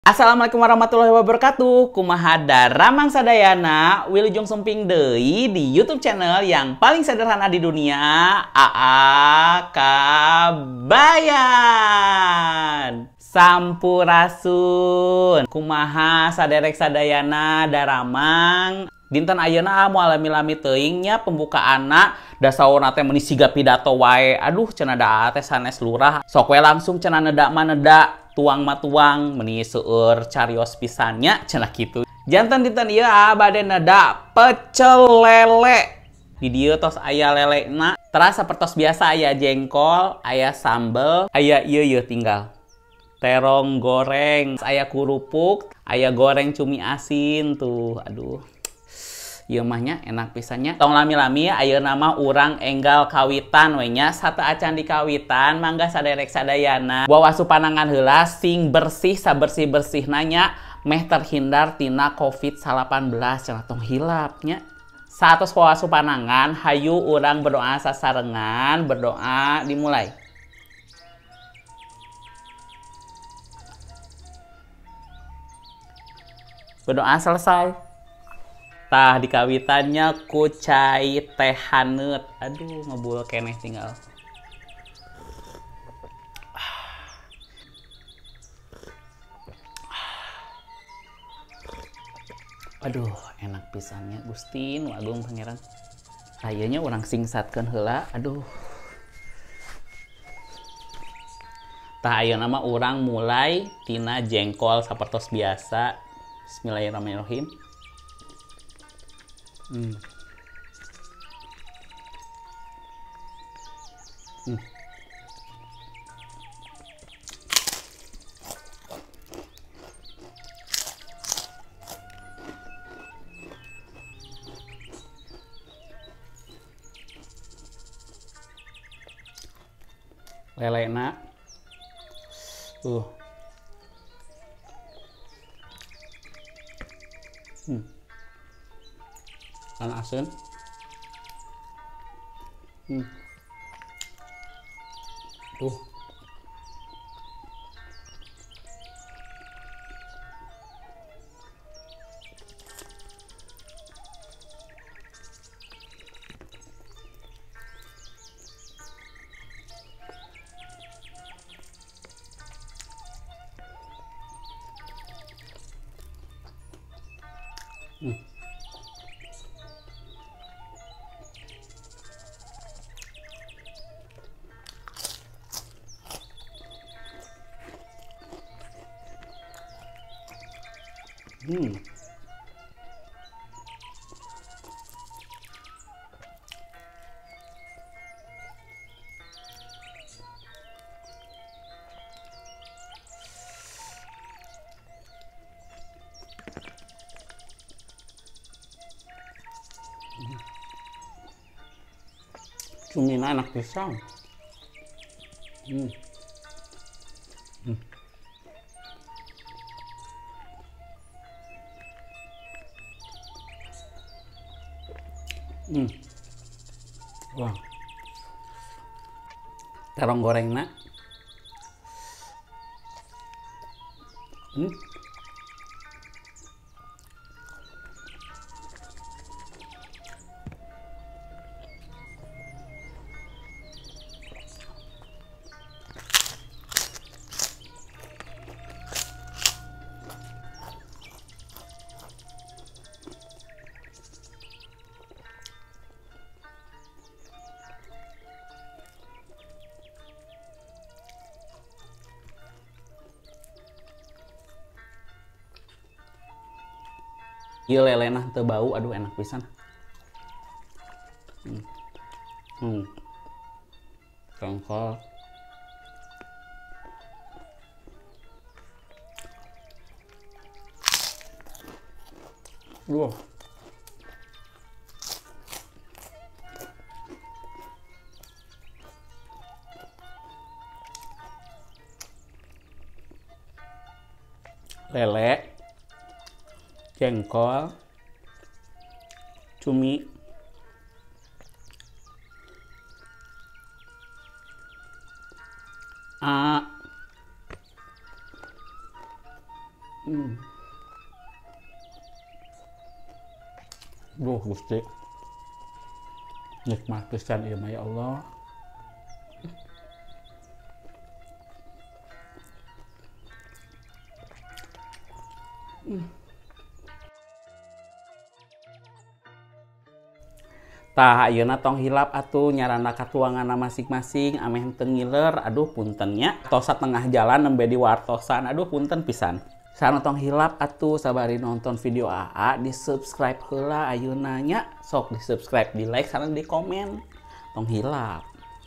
Assalamualaikum warahmatullahi wabarakatuh. Kumaha daramang sadayana, Wilujeng Sumping deui di YouTube channel yang paling sederhana di dunia, AA Kabayan. Sampurasun. Kumaha saderek sadayana daramang. Dinten ayeuna moal lami-lami teuing nya pembukaanna da saurna teh meuni siga pidato wae. Aduh cenah da teh sanes lurah. Sok we langsung cenah neuda mah neuda. Tuang matuang meni seueur carios pisannya cenah kitu. Janten dinten ieu bade neda pecel lele. Di dieu tos aya lelena. Terasa sapertos biasa aya jengkol, aya sambel, aya ieu tinggal terong goreng, aya kurupuk, aya goreng cumi asin tuh. Aduh. Ieu mah nya enak pisannya. Tong lami-lami ayeuna mah urang enggal kawitan we nya. Sate acan di kawitan mangga saderek sadayana bawa supanangan heula sing bersih sabersih-bersih nanya meh terhindar tina COVID-19 cenah tong hilapnya. Satos bawa supanangan hayu urang berdoa sasarengan, berdoa dimulai. Berdoa selesai. Tah di kawitannya ku cai teh haneut. Aduh ngebul keneh tinggal. Aduh enak pisannya Gusti Nu Agung Pangeran. Ayeuna urang singsatkeun heula. Aduh. Tah ayeuna mah urang mulai tina jengkol sapertos biasa. Bismillahirrahmanirrahim. Lelena. Kan asin. Tuh. Cumina enak pisang. Wah. Terong gorengna. Ieu lelena teu bau, aduh enak pisan. Jengkol. Duh. Lele. Jengkol, cumi, Duh, Gusti. Nikmat pisan ieu mah ya Allah. Tah ayeuna tong hilap atuh nyarana ka tuanganna masing-masing ameh teu ngiler. Aduh punten nya. Tos satengah jalan nembe diwartosan. Aduh punten pisan. Sareng tong hilap atuh sabari nonton video AA di subscribe heula ayeuna nya. Sok di subscribe, di like, sareng di komen. Tong hilap.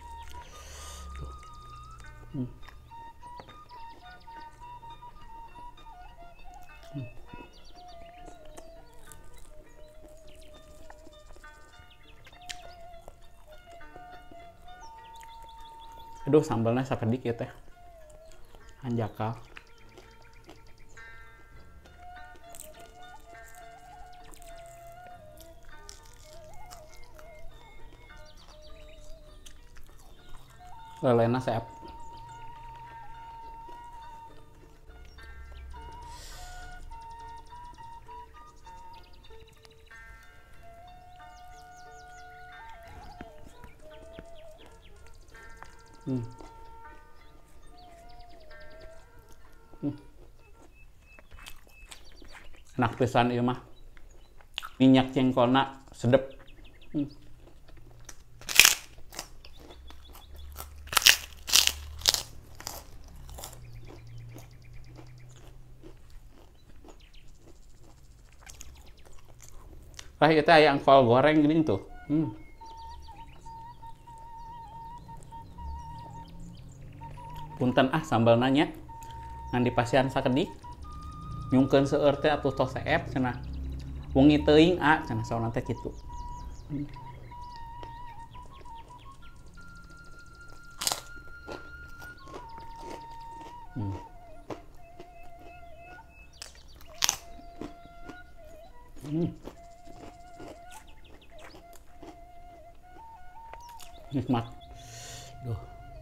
Aduh sambalnya sakedik ya teh. Hanjakal. Lelena seap. Enak pisan ieu mah. Minyak jengkolna sedep. Tah ieu teh aya engkol goreng geuning tuh. Punten sambal nanya ngan dipasihan sakedik nyungkeun seueur teh atuh tos seep cenah wengi teuing cenah saona teh kitu. Nikmat. Duh.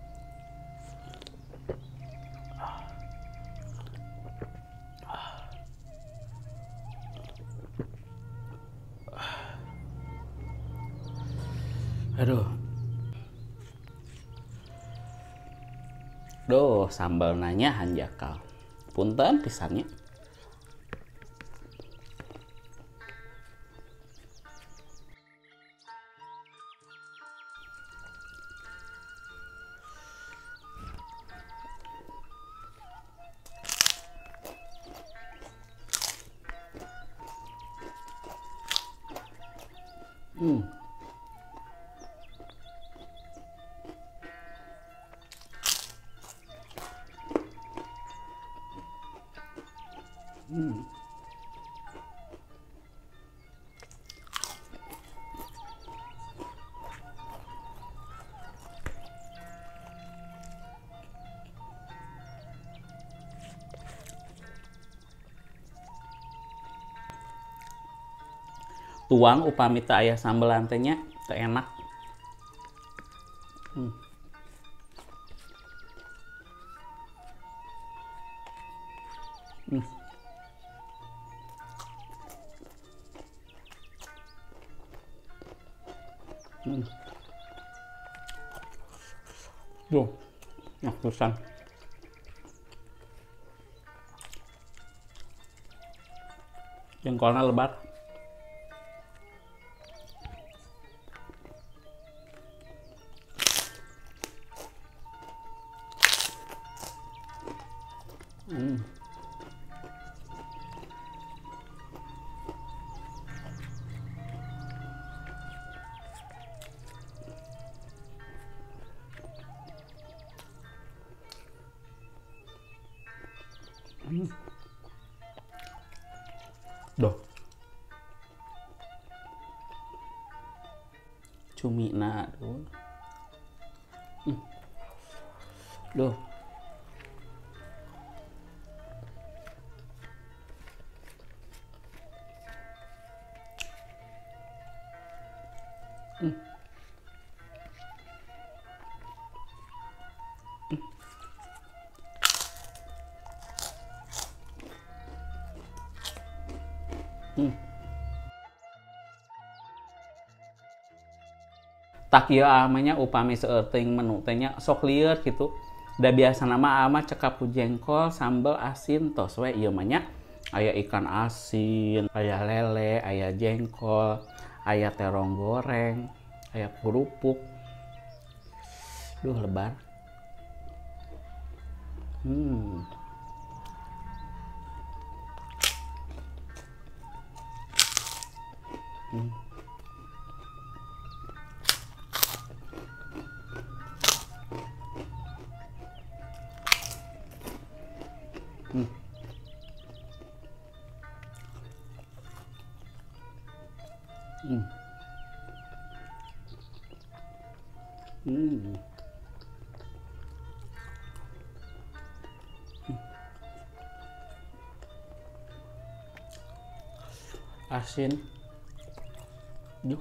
Aduh. Duh, sambal nanya hanjakal. Punten pisannya. Tuang upami teu aya sambelan teh nya teu enak. Duh, enak pisan. Jengkolna lebat. Duh. Cumina duh. Duh. Tak kieu amanya upami seueuting menu teh nya sok lieur kitu. Da biasa nama ama cekap ku jengkol, sambal, asin, tos we ieu mah nya. Aya ikan asin, aya lele, aya jengkol, aya terong goreng, aya kerupuk. Duh lebar. Asin. Duh.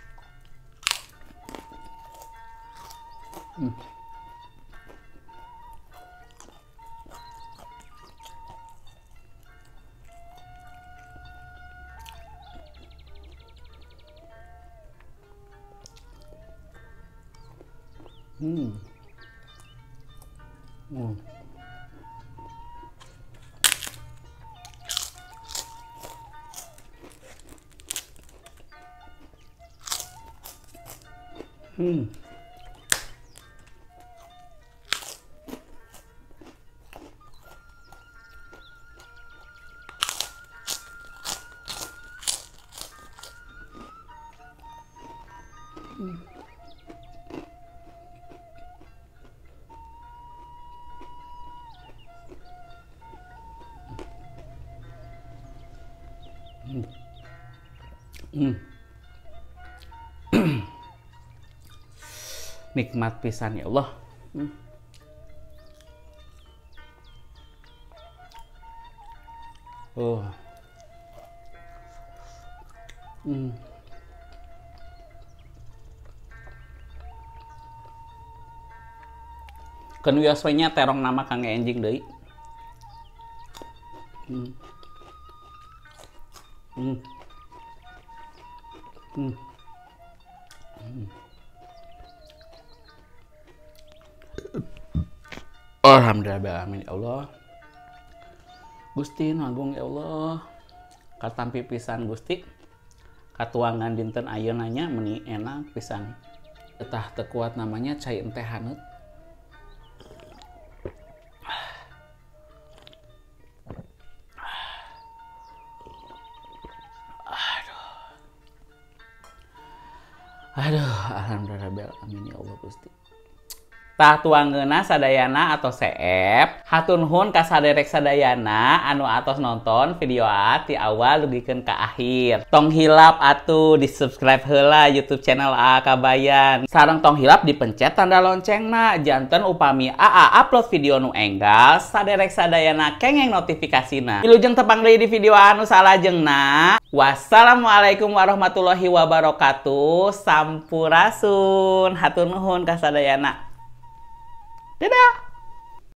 Nikmat pisan ya Allah. Keun wios we nya terong nama kangge enjing deui. Alhamdulillah ya Allah. Gusti nu agung ya Allah. Katampi pisan Gusti. Katuangan dinten ayeuna nya meuni enak pisan. Tah teu kuat namanya cai ente haneut. Aduh, alhamdulillah amin ya Allah Gusti. Tah tuangeuna sadayana atau CF, hatur nuhun ka saderek sadayana anu atos nonton video ti awal dugikeun ka akhir. Tong hilap atuh di subscribe heula YouTube channel AA Kabayan. Sareng tong hilap dipencet tanda loncengna, janten upami AA upload video nu enggal, saderek sadayana kengeng notifikasina. Wilujeng tepang deui di video anu salajengna. Wassalamualaikum warahmatullahi wabarakatuh. Sampurasun. Hatur nuhun ka sadayana. Dadah!